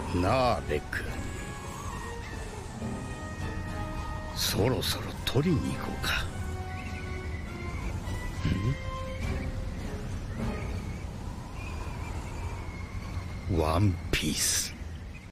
なあベック、そろそろ取りに行こうか。ワンピース。